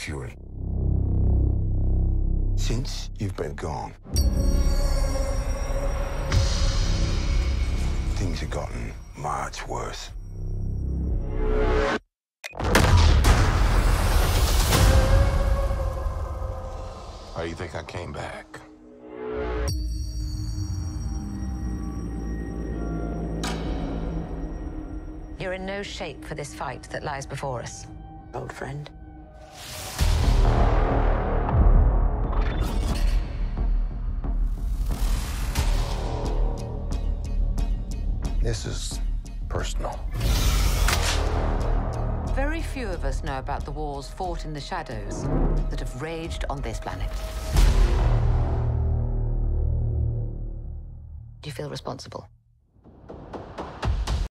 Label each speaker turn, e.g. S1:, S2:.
S1: Fury. Since you've been gone, things have gotten much worse. Why do you think I came back?
S2: You're in no shape for this fight that lies before us, old friend.
S1: This is personal.
S2: Very few of us know about the wars fought in the shadows that have raged on this planet. Do you feel responsible?